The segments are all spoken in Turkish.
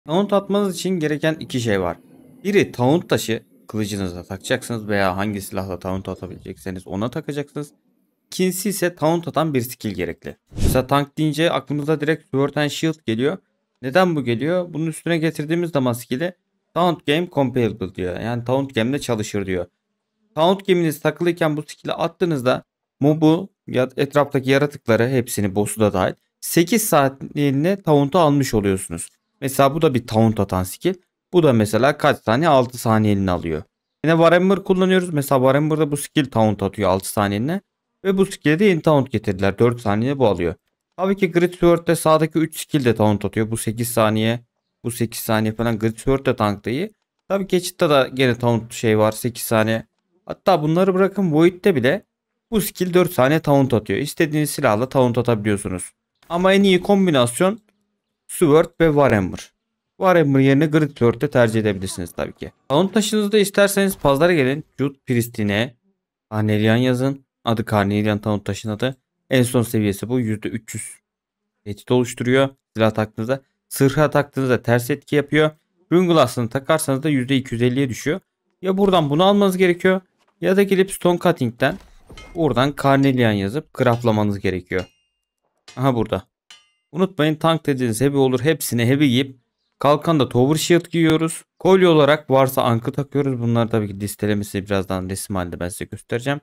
Taunt atmanız için gereken iki şey var. Biri taunt taşı, kılıcınıza takacaksınız veya hangi silahla taunt atabilecekseniz ona takacaksınız. İkincisi ise taunt atan bir skill gerekli. Mesela tank deyince aklımıza direkt Sword and Shield geliyor. Neden bu geliyor? Bunun üstüne getirdiğimiz zaman skill'i Taunt Game Compatible diyor. Yani Taunt Game'de çalışır diyor. Taunt Game'iniz takılıyken bu skill'i attığınızda mobu ya etraftaki yaratıkları hepsini boss'u da dahil 8 saatliğine taunt'u almış oluyorsunuz. Mesela bu da bir taunt atan skill. Bu da mesela kaç saniye? 6 saniyeliğini alıyor. Yine Warhammer kullanıyoruz. Mesela Warhammer'da bu skill taunt atıyor 6 saniyeliğine. Ve bu skill'e de yeni taunt getirdiler. 4 saniye bu alıyor. Tabii ki Grid Sword'de sağdaki 3 skill de taunt atıyor. Bu 8 saniye. Bu 8 saniye falan. Grid Sword de tank da iyi. Tabii Geçit'te da gene taunt şey var 8 saniye. Hatta bunları bırakın Void'de bile bu skill 4 saniye taunt atıyor. İstediğiniz silahla taunt atabiliyorsunuz. Ama en iyi kombinasyon Sword ve Warhammer. Warhammer yerine Grid Sword'de tercih edebilirsiniz tabii ki. Taunt taşınızda isterseniz pazara gelin. Jude Pristine Carnelian yazın. Adı Carnelian taunt taşın adı. En son seviyesi bu. %300 tehdit oluşturuyor. Silah taktığınızda. Sırha taktığınızda ters etki yapıyor. Rune Glass'ını takarsanız da %250'ye düşüyor. Ya buradan bunu almanız gerekiyor. Ya da gelip Stone Cutting'den buradan Carnelian yazıp craftlamanız gerekiyor. Aha burada. Unutmayın tank dediğiniz heavy olur. Hepsine heavy giyip kalkanda Tower Shield giyiyoruz. Kolye olarak varsa ankı takıyoruz. Bunları tabii ki listelemesi birazdan resim halinde ben size göstereceğim.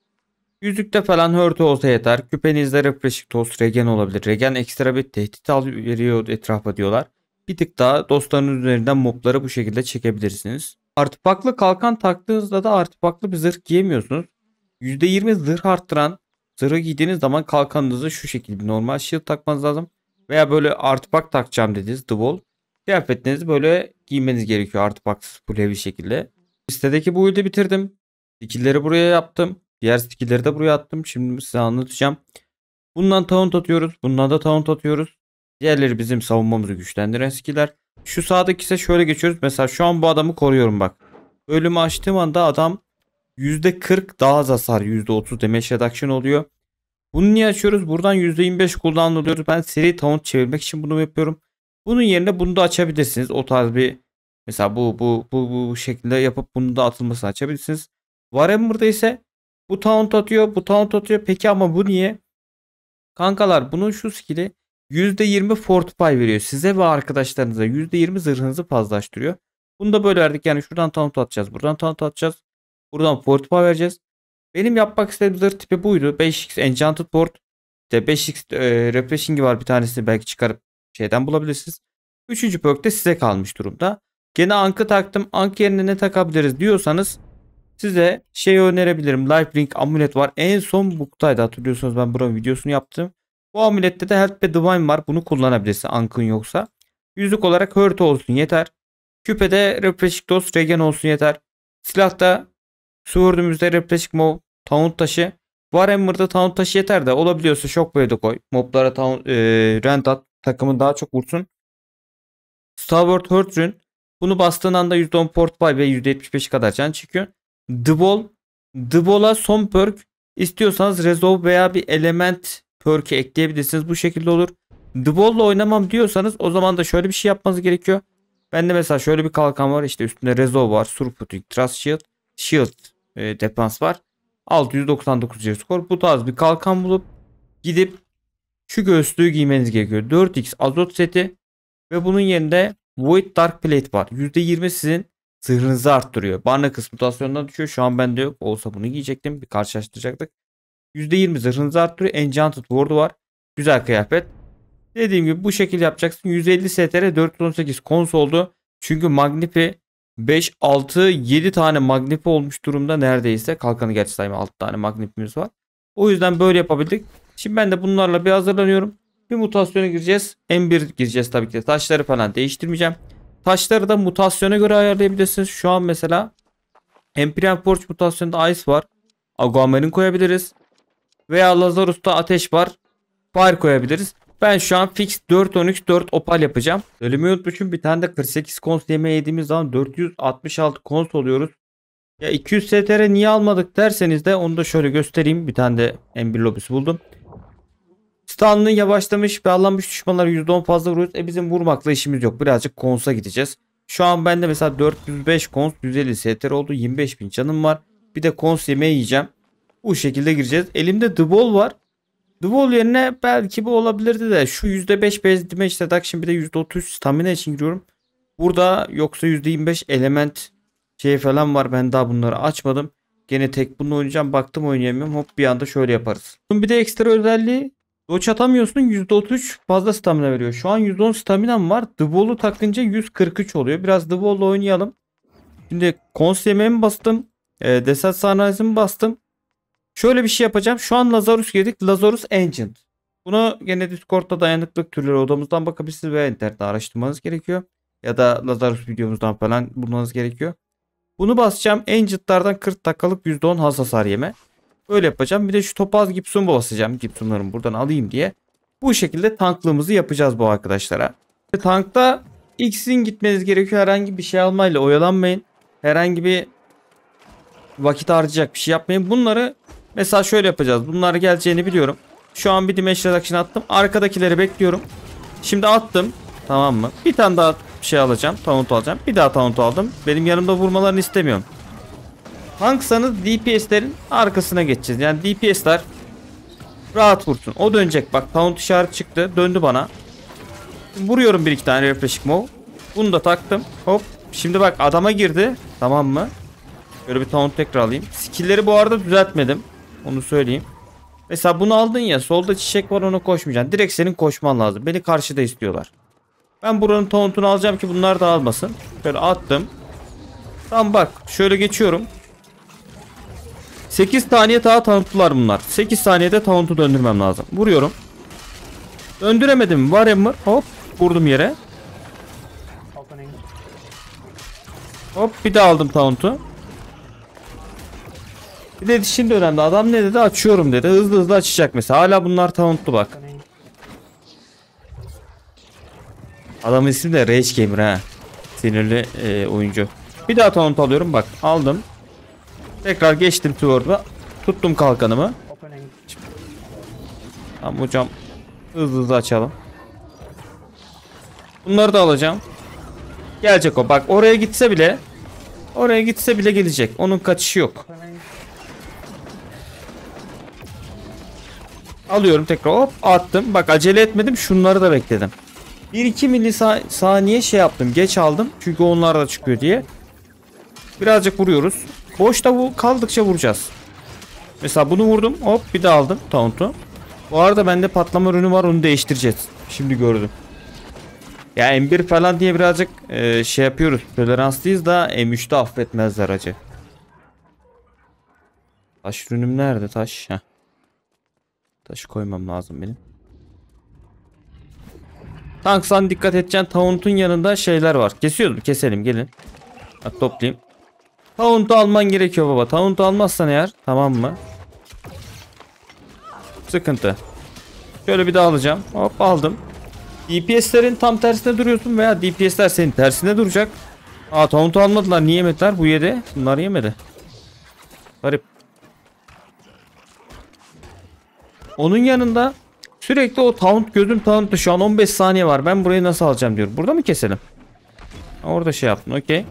Yüzükte falan hurt olsa yeter. Küpenizde Refreshing Toast Regen olabilir. Regen ekstra bir tehdit veriyor etrafa diyorlar. Bir tık daha dostlarınız üzerinden mobları bu şekilde çekebilirsiniz. Artifaklı kalkan taktığınızda da artifaklı bir zırh giyemiyorsunuz. %20 zırh arttıran zırhı giydiğiniz zaman kalkanınızı şu şekilde normal shield takmanız lazım. Veya böyle artifak takacağım dediğiniz The Wall. Kıyafetlerinizi böyle giymeniz gerekiyor artifaksız full heavy şekilde. Listedeki bu build'i bitirdim. Skill'leri buraya yaptım. Diğer skill'leri de buraya attım. Şimdi size anlatacağım. Bundan taunt atıyoruz. Bundan da taunt atıyoruz. Diğerleri bizim savunmamızı güçlendiren skill'ler. Şu sağdaki ise şöyle geçiyoruz. Mesela şu an bu adamı koruyorum bak. Bölümü açtığım anda adam %40 daha az hasar, %30 damage reduction oluyor. Bunu niye açıyoruz? Buradan %25 cooldown alıyoruz. Ben seri taunt çevirmek için bunu yapıyorum. Bunun yerine bunu da açabilirsiniz. O tarz bir mesela bu şekilde yapıp bunu da atılmasını açabilirsiniz. Warhammer'da ise bu taunt atıyor, bu taunt atıyor. Peki ama bu niye? Kankalar bunun şu skill'i %20 fortify veriyor. Size ve arkadaşlarınıza %20 zırhınızı fazlaştırıyor. Bunu da böyle verdik. Yani şuradan taunt atacağız. Buradan taunt atacağız. Buradan fortify vereceğiz. Benim yapmak istediğim zırh tipi buydu. 5x Enchanted Board. İşte 5x Refreshing'i var bir tanesini belki çıkarıp şeyden bulabilirsiniz. Üçüncü perk de size kalmış durumda. Gene Ank'ı taktım. Ank yerine ne takabiliriz diyorsanız size şey önerebilirim. Life Ring amulet var. En son Book'taydı hatırlıyorsunuz ben buranın videosunu yaptım. Bu amulette de Health ve Divine var. Bunu kullanabilirsin Ank'ın yoksa. Yüzük olarak Hurt olsun yeter. Küpede Refreshing Dose Regen olsun yeter. Silahta Sword'umuzda Refreshing Mob Taunt taşı. Warhammer'da Taunt taşı yeter de olabiliyorsa Shockwave'de de koy. Moblara rend at. Takımın daha çok vursun. Starboard Hurt Rune. Bunu bastığın anda %10 Fortify ve %75 kadar can çıkıyor. The Wall. The Wall'a son perk istiyorsanız Resolve veya bir element perk'i ekleyebilirsiniz. Bu şekilde olur. The Wall'la oynamam diyorsanız o zaman da şöyle bir şey yapmanız gerekiyor. Bende mesela şöyle bir kalkan var. İşte üstünde Resolve var. Surfooting, Trust Shield. Shield defans var. 699 skor. Bu tarz bir kalkan bulup gidip şu göğüslüğü giymeniz gerekiyor. 4x azot seti ve bunun yerinde Void Dark Plate var. %20 sizin zırhınızı arttırıyor. Barnacles mutasyonundan düşüyor. Şu an bende yok. Olsa bunu giyecektim. Bir karşılaştıracaktık. %20 zırhınızı arttırıyor. Enchanted Ward'u var. Güzel kıyafet. Dediğim gibi bu şekilde yapacaksın. 150 STR 418 kons oldu. Çünkü Magnifi 5, 6, 7 tane Magnifi olmuş durumda neredeyse. Kalkanı gerçi sayma 6 tane Magnifimiz var. O yüzden böyle yapabildik. Şimdi ben de bunlarla bir hazırlanıyorum. Bir mutasyona gireceğiz. M1 gireceğiz tabii ki de. Taşları falan değiştirmeyeceğim. Taşları da mutasyona göre ayarlayabilirsiniz. Şu an mesela Empyrean Forge mutasyonunda Ice var. Aquamarine koyabiliriz. Veya Lazarus'ta ateş var. Fire koyabiliriz. Ben şu an fix 4-13 4 opal yapacağım. Söylemeyi unutmuşum. Bir tane de 48 kons yemeği yediğimiz zaman 466 kons oluyoruz. Ya 200 STR niye almadık derseniz de onu da şöyle göstereyim. Bir tane de M1 lobisi buldum. Stun'ın yavaşlamış, bağlanmış düşmanlar %10 fazla vuruyoruz. Bizim vurmakla işimiz yok. Birazcık konsa gideceğiz. Şu an bende mesela 405 kons 150 STR oldu. 25.000 canım var. Bir de kons yemeği yiyeceğim. Bu şekilde gireceğiz. Elimde The Ball var. The Ball yerine belki bu olabilirdi de şu %5 base damage reduction bir de %30 stamina için giriyorum. Burada yoksa %25 element şey falan var. Ben daha bunları açmadım. Gene tek bunu oynayacağım. Baktım oynayamıyorum. Hop bir anda şöyle yaparız. Bunun bir de ekstra özelliği dodge atamıyorsun. %33 fazla stamina veriyor. Şu an %10 staminam var. The Ball'u takınca 143 oluyor. Biraz The Ball'la oynayalım. Şimdi kons yemeğimi bastım. Desert Sunrise'ımı bastım. Şöyle bir şey yapacağım. Şu an Lazarus girdik. Lazarus Ancient. Bunu gene Discord'da dayanıklılık türleri odamızdan bakabilirsiniz veya internette araştırmanız gerekiyor. Ya da Lazarus videomuzdan falan bulmanız gerekiyor. Bunu basacağım. Ancient'lardan 40 dakikalık %10 hasar yeme. Böyle yapacağım. Bir de şu topaz gipsum basacağım. Gipsumlarımı buradan alayım diye. Bu şekilde tanklığımızı yapacağız bu arkadaşlara. Tankta X'in gitmeniz gerekiyor. Herhangi bir şey almayla oyalanmayın. Herhangi bir vakit harcayacak bir şey yapmayın. Bunları mesela şöyle yapacağız. Bunlar geleceğini biliyorum. Şu an bir damage reduction attım. Arkadakileri bekliyorum. Şimdi attım. Tamam mı? Bir tane daha şey alacağım. Taunt alacağım. Bir daha taunt aldım. Benim yanımda vurmalarını istemiyorum. Tanksanız DPS'lerin arkasına geçeceğiz. Yani DPS'ler rahat vursun. O dönecek. Bak taunt işareti çıktı. Döndü bana. Vuruyorum bir iki tane refreshing move. Bunu da taktım. Hop. Şimdi bak adama girdi. Tamam mı? Böyle bir taunt tekrar alayım. Skill'leri bu arada düzeltmedim. Onu söyleyeyim. Mesela bunu aldın ya. Solda çiçek var, ona koşmayacaksın. Direkt senin koşman lazım. Beni karşıda istiyorlar. Ben buranın taunt'unu alacağım ki bunlar da almasın. Şöyle attım. Tamam bak. Şöyle geçiyorum. 8 saniye daha taunt'lular bunlar. 8 saniyede taunt'u döndürmem lazım. Vuruyorum. Döndüremedim. Warhammer. Hop. Vurdum yere. Hop. Bir daha aldım taunt'u. Bir de şimdi önemli. Adam ne dedi? Açıyorum dedi. Hızlı hızlı açacak mesela. Hala bunlar taunt'lu bak. Adamın ismi de Rage Gamer ha. Sinirli oyuncu. Bir daha taunt alıyorum bak. Aldım. Tekrar geçtim Tword'a. Tuttum kalkanımı. Tamam hocam. Hızlı hızlı açalım. Bunları da alacağım. Gelecek o. Bak oraya gitse bile. Oraya gitse bile gelecek. Onun kaçışı yok. Alıyorum tekrar. Hop attım. Bak acele etmedim. Şunları da bekledim. 1-2 milisaniye şey yaptım. Geç aldım. Çünkü onlar da çıkıyor diye. Birazcık vuruyoruz. Boşta bu kaldıkça vuracağız. Mesela bunu vurdum. Hop bir daha aldım taunt'u. Bu arada bende patlama ürünü var. Onu değiştireceğiz. Şimdi gördüm. Ya M1 falan diye birazcık şey yapıyoruz. Toleranslıyız da M3'te affetmezler acı. Taş ürünüm nerede? Taş. Heh. Taşı koymam lazım benim. Tanksan dikkat edeceksin. Taunt'un yanında şeyler var. Kesiyoruz mu? Keselim gelin. Bak toplayayım. Taunt'u alman gerekiyor baba. Taunt'u almazsan eğer. Tamam mı? Sıkıntı. Şöyle bir daha alacağım. Hop aldım. DPS'lerin tam tersine duruyorsun veya DPS'ler senin tersine duracak. Aa taunt'u almadılar. Niye yemediler? Bu yedi. Bunlar yemedi. Garip. Onun yanında sürekli o taunt gözüm taunt'ta şu an 15 saniye var. Ben burayı nasıl alacağım diyor. Burada mı keselim? Orada şey yaptın. Okey.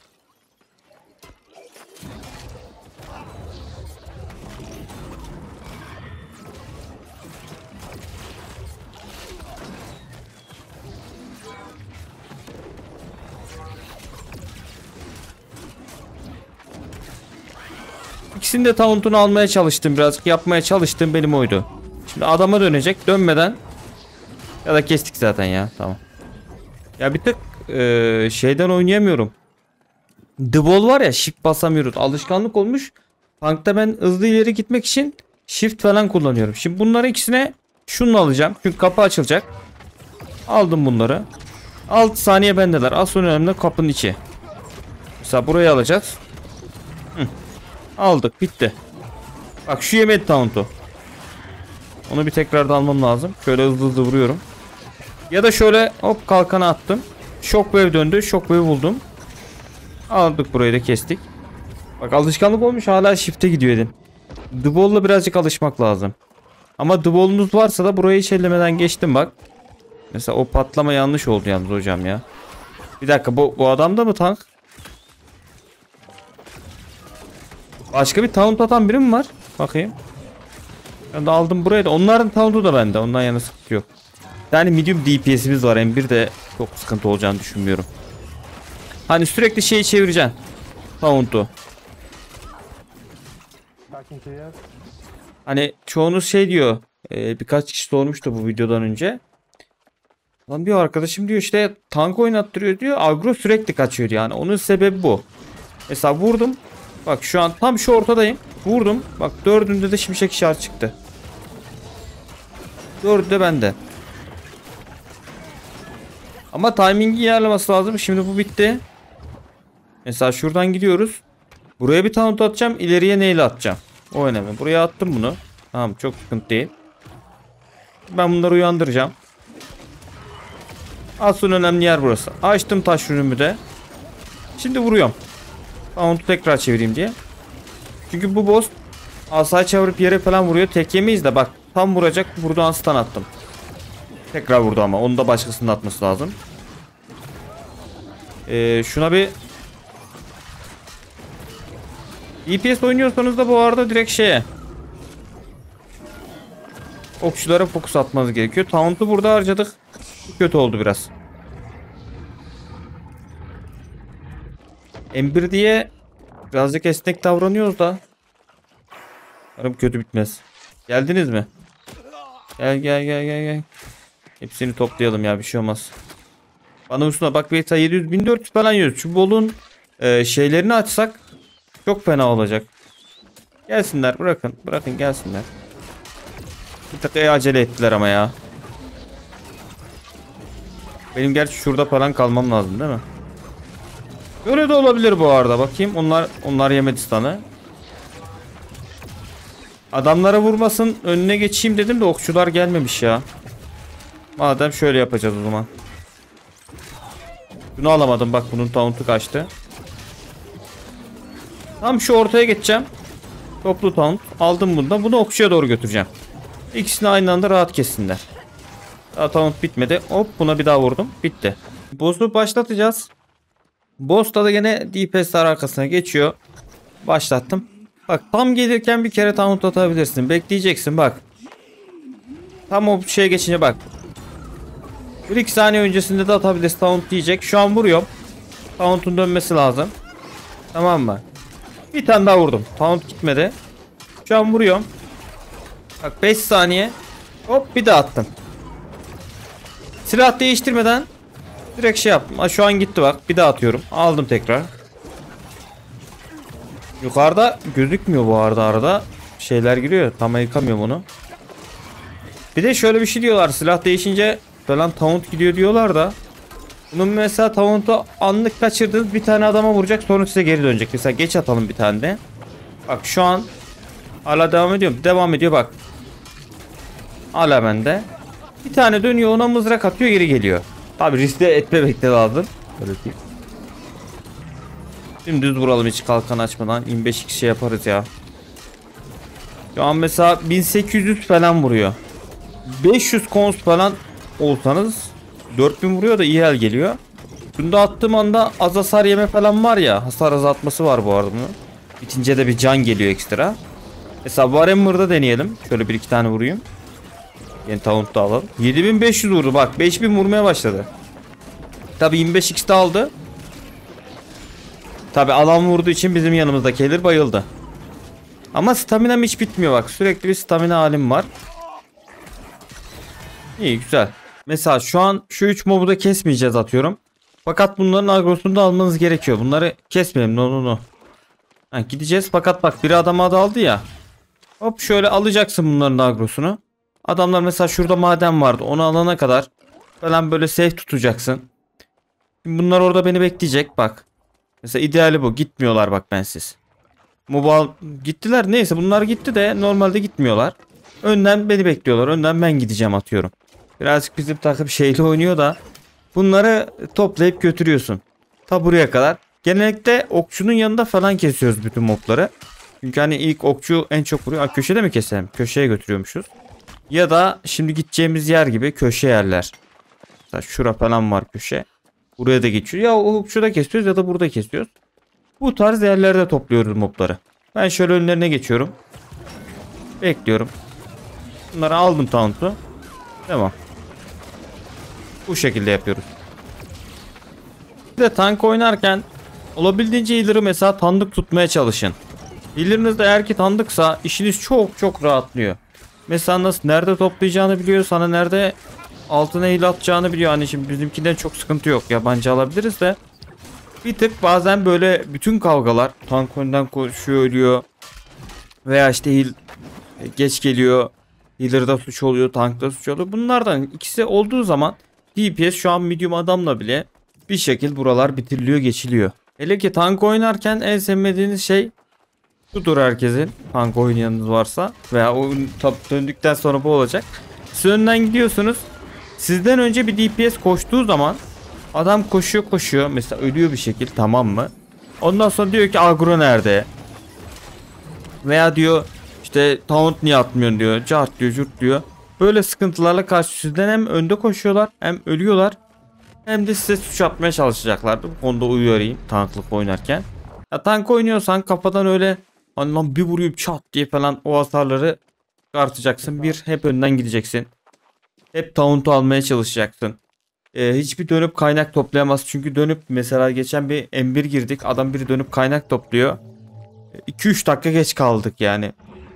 İkisini de taunt'unu almaya çalıştım birazcık. Yapmaya çalıştım benim oydu. Şimdi adama dönecek. Dönmeden ya da kestik zaten ya. Tamam. Ya bir tık şeyden oynayamıyorum. The Ball var ya, shift basamıyoruz. Alışkanlık olmuş. Tankta ben hızlı ileri gitmek için shift falan kullanıyorum. Şimdi bunları ikisine şunu alacağım. Çünkü kapı açılacak. Aldım bunları. 6 saniye bendeler. Asıl önemli kapının içi. Mesela burayı alacağız. Hı. Aldık bitti. Bak şu yemedi taunt'u. Onu bir tekrar da almam lazım. Şöyle hızlı hızlı vuruyorum. Ya da şöyle hop kalkanı attım. Shockwave döndü. Shockwave buldum. Aldık burayı da kestik. Bak alışkanlık olmuş, hala shift'e gidiyor edin. The Ball'la birazcık alışmak lazım. Ama duvolunuz varsa da burayı hiç ellemeden geçtim bak. Mesela o patlama yanlış oldu yalnız hocam ya. Bir dakika, bu adamda mı tank? Başka bir taunt atan biri mi var? Bakayım. Ben de aldım burayı da. Onların tauntu da bende. Ondan yana sıkıntı yok. Yani medium DPS'imiz var. M1 de çok sıkıntı olacağını düşünmüyorum. Hani sürekli şeyi çevireceksin. Taunt'u. Hani çoğunuz şey diyor. Birkaç kişi sormuştu bu videodan önce. Lan diyor, arkadaşım diyor işte tank oynattırıyor diyor. Agro sürekli kaçıyor yani. Onun sebebi bu. Mesela vurdum. Bak şu an tam şu ortadayım. Vurdum. Bak dördünde de şimşek işareti çıktı. Dördü de bende. Ama timingi iyi ayarlaması lazım. Şimdi bu bitti. Mesela şuradan gidiyoruz. Buraya bir taunt atacağım. İleriye neyle atacağım? O önemli. Buraya attım bunu. Tamam, çok sıkıntı değil. Ben bunları uyandıracağım. Asıl önemli yer burası. Açtım taş ürünümü de. Şimdi vuruyorum. Taunt'u tekrar çevireyim diye. Çünkü bu boss asayı çevirip yere falan vuruyor. Tek yemeyiz de bak. Tam vuracak. Buradan stun attım. Tekrar vurdu ama. Onu da başkasının atması lazım. Şuna bir DPS oynuyorsanız da bu arada direkt şeye, okçulara fokus atmanız gerekiyor. Taunt'u burada harcadık. Kötü oldu biraz. M1 diye birazcık esnek davranıyoruz da. Umarım kötü bitmez. Geldiniz mi? Gel. Hepsini toplayalım ya, bir şey olmaz. Bana üstüne bak, beta 700 1400 falan yiyoruz. Şu bolun şeylerini açsak çok fena olacak. Gelsinler, bırakın gelsinler. Bir tık acele ettiler ama ya. Benim gerçi şurada falan kalmam lazım değil mi? Böyle de olabilir bu arada. Bakayım, onlar yemedi stun'ı. Adamlara vurmasın, önüne geçeyim dedim de okçular gelmemiş ya. Madem şöyle yapacağız o zaman. Bunu alamadım, bak bunun taunt'u kaçtı. Tam şu ortaya geçeceğim. Toplu taunt aldım bundan. Bunu okçuya doğru götüreceğim. İkisini aynı anda rahat kessinler. Daha taunt bitmedi. Hop, buna bir daha vurdum. Bitti. Boss'u başlatacağız. Boss'ta da gene DPS'ler arkasına geçiyor. Başlattım. Bak tam gelirken bir kere taunt atabilirsin. Bekleyeceksin bak. Tam o şeye geçince bak. 1-2 saniye öncesinde de atabilirsin, taunt diyecek. Şu an vuruyorum. Taunt'un dönmesi lazım. Tamam mı? Bir tane daha vurdum. Taunt gitmedi. Şu an vuruyorum. Bak 5 saniye. Hop, bir daha attım. Silah değiştirmeden direkt şey yaptım. Ha, şu an gitti bak. Bir daha atıyorum. Aldım tekrar. Yukarıda gözükmüyor bu arada. Şeyler giriyor. Tam yıkamıyorum onu. Bir de şöyle bir şey diyorlar. Silah değişince falan taunt gidiyor diyorlar da. Bunun mesela taunt'u anlık kaçırdınız. Bir tane adama vuracak. Sonra size geri dönecek. Mesela geç atalım bir tane de. Bak şu an hala devam ediyorum. Devam ediyor bak. Hala bende. Bir tane dönüyor, ona mızrak atıyor, geri geliyor. Tabi riske etmemek de lazım. Öyle değil. Şimdi düz vuralım hiç kalkan açmadan. 25 kişi yaparız ya. Şu an mesela 1800 falan vuruyor. 500 kons falan olsanız 4000 vuruyor da iyi el geliyor. Bunda attığım anda az hasar yeme falan var ya. Hasar azaltması var bu arada bunun. Bitince de bir can geliyor ekstra. Mesela Warhammer'da deneyelim. Şöyle bir iki tane vurayım. Yeni taunt da alalım. 7500 vurdu bak. 5000 vurmaya başladı. Tabi 25x de aldı. Tabi alan vurduğu için bizim yanımızdaki healer bayıldı. Ama staminam hiç bitmiyor bak. Sürekli bir stamina halim var. İyi, güzel. Mesela şu an şu 3 mobu da kesmeyeceğiz atıyorum. Fakat bunların agrosunu da almanız gerekiyor. Bunları kesmeyelim. No. Ha, gideceğiz fakat bak biri adama da aldı ya. Hop, şöyle alacaksın bunların agrosunu. Adamlar mesela şurada maden vardı. Onu alana kadar falan böyle safe tutacaksın. Şimdi bunlar orada beni bekleyecek bak. Mesela ideali bu. Gitmiyorlar bak bensiz. Mobile gittiler. Neyse bunlar gitti de normalde gitmiyorlar. Önden beni bekliyorlar. Önden ben gideceğim atıyorum. Birazcık bizim takım şeyle oynuyor da. Bunları toplayıp götürüyorsun. Ta buraya kadar. Genellikle okçunun yanında falan kesiyoruz bütün mobları. Çünkü hani ilk okçu en çok vuruyor. Köşede mi keselim? Köşeye götürüyormuşuz. Ya da şimdi gideceğimiz yer gibi köşe yerler. Mesela şura falan var köşe. Buraya da geçiyor. Ya o şurada kesiyoruz ya da burada kesiyoruz. Bu tarz yerlerde topluyoruz mobları. Ben şöyle önlerine geçiyorum. Bekliyorum. Bunları aldım taunt'u. Tamam. Bu şekilde yapıyoruz. Bir de tank oynarken olabildiğince healer'ı mesela tanıdık tutmaya çalışın. Healer'ınız da eğer ki tanıdıksa işiniz çok çok rahatlıyor. Mesela nasıl nerede toplayacağını biliyor, sana nerede altına heal atacağını biliyor. Hani şimdi bizimkinden çok sıkıntı yok. Yabancı alabiliriz de. Bir tık bazen böyle bütün kavgalar tank önden koşuyor ölüyor. Veya işte heal geç geliyor. Healer'da suç oluyor, tankta suç oluyor. Bunlardan ikisi olduğu zaman DPS şu an medium adamla bile bir şekil buralar bitiriliyor, geçiliyor. Hele ki tank oynarken en sevmediğiniz şey budur herkesin. Tank oynayanınız varsa veya oyun döndükten sonra bu olacak. Siz önden gidiyorsunuz. Sizden önce bir DPS koştuğu zaman adam koşuyor koşuyor. Mesela ölüyor bir şekil, tamam mı? Ondan sonra diyor ki agro nerede? Veya diyor işte taunt niye atmıyorsun diyor. Cart diyor, curt diyor. Böyle sıkıntılarla karşı sizden hem önde koşuyorlar hem ölüyorlar. Hem de size suç atmaya çalışacaklardı. Bu konuda uyarayım tanklık oynarken. Ya tank oynuyorsan kafadan öyle hani lan bir vurayım çat diye falan o hasarları çıkartacaksın. Bir hep önden gideceksin. Hep taunt'u almaya çalışacaksın. Hiçbir dönüp kaynak toplayamaz. Çünkü dönüp mesela geçen bir M1 girdik. Adam biri dönüp kaynak topluyor. 2-3 dakika geç kaldık yani.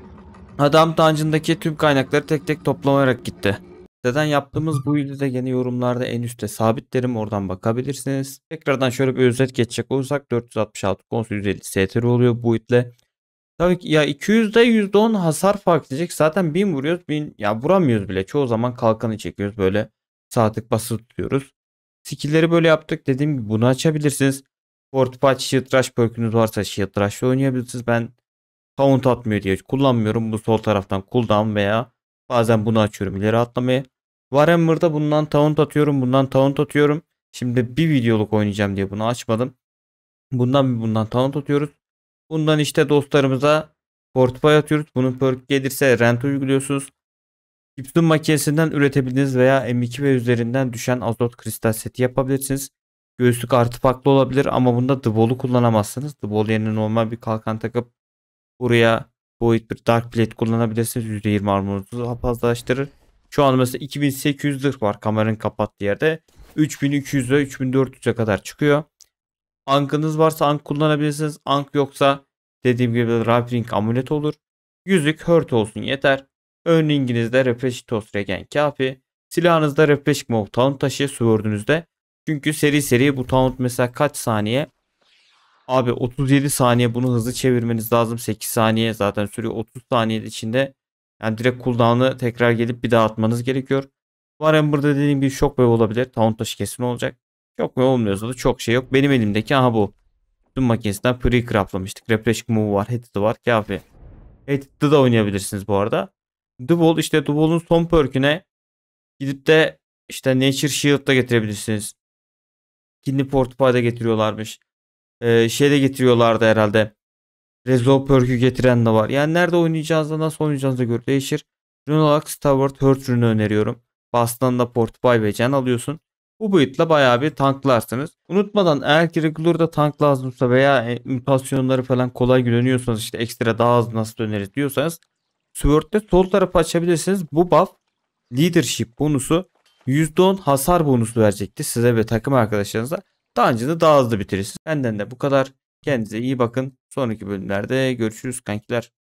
Adam dungeon'daki tüm kaynakları tek tek toplamayarak gitti. Neden yaptığımız bu videoda gene yorumlarda en üstte sabitlerim, oradan bakabilirsiniz. Tekrardan şöyle bir özet geçecek olursak 466 konsol 150 STR oluyor bu itle. Tabii ki ya 200'de %10 hasar fark edecek. Zaten 1000 vuruyoruz. 1000 ya vuramıyoruz bile. Çoğu zaman kalkanı çekiyoruz böyle. Sağ tık basılı tutuyoruz. Skill'leri böyle yaptık. Dediğim gibi bunu açabilirsiniz. Fortpatch Shield Rush perk'ünüz varsa Shield Rush'la oynayabilirsiniz. Ben taunt atmıyor diye kullanmıyorum. Bu sol taraftan cooldown veya bazen bunu açıyorum ileri atlamaya. Warhammer'da bundan taunt atıyorum. Bundan taunt atıyorum. Şimdi bir videoluk oynayacağım diye bunu açmadım. Bundan taunt atıyoruz. Bundan işte dostlarımıza Fortify atıyoruz. Bunun perk gelirse rent uyguluyorsunuz. Gibson makinesinden üretebildiğiniz veya M2 ve üzerinden düşen azot kristal seti yapabilirsiniz. Göğüslük artı farklı olabilir ama bunda The Wall'u kullanamazsınız. The Wall yerine normal bir kalkan takıp buraya boyut bir Dark Plate kullanabilirsiniz. %20 armorunuzu daha fazlalaştırır. Şu an mesela 2800 zırh var kameranın kapattığı yerde. 3200'e 3400'e kadar çıkıyor. Ankınız varsa ank kullanabilirsiniz. Ank yoksa dediğim gibi Rapring amulet olur. Yüzük hurt olsun yeter. Ön ringinizde Refreshitos regen kafi. Silahınızda Refresh Move taunt taşı sword'ünüzde. Çünkü seri seri bu taunt mesela kaç saniye? Abi 37 saniye, bunu hızlı çevirmeniz lazım. 8 saniye zaten sürüyor. 30 saniye içinde yani direkt cooldown'ı tekrar gelip bir daha atmanız gerekiyor. Warhammer'da dediğim gibi shockwave olabilir. Taunt taşı kesin olacak. Shockwave olmuyorsa da çok şey yok. Benim elimdeki aha bu. Tüm makinesinden pre-craftlamıştık. Refresh move var. Head'ı var. Kafi. Head'ı da oynayabilirsiniz bu arada. The Wall, işte The Wall'un son perk'üne gidip de işte Nature Shield'da getirebilirsiniz. Kidney Fortify'da getiriyorlarmış. Şeyde getiriyorlardı herhalde. Resolve perk'ü getiren de var. Yani nerede oynayacağınızda, nasıl oynayacağınıza göre değişir. Runelax Tower Hurt ürünü öneriyorum. Bastığında Fortify ve can alıyorsun. Bu build'la bayağı bir tanklarsınız. Unutmadan eğer ki regular'da tank lazımsa veya mutasyonları falan kolay görünüyorsanız, işte ekstra daha hızlı nasıl döneriz diyorsanız Sword'de sol tarafı açabilirsiniz. Bu buff leadership bonusu %10 hasar bonusu verecekti size ve takım arkadaşlarınıza. Dungeon'ı daha hızlı bitirirsiniz. Benden de bu kadar. Kendinize iyi bakın. Sonraki bölümlerde görüşürüz kankiler.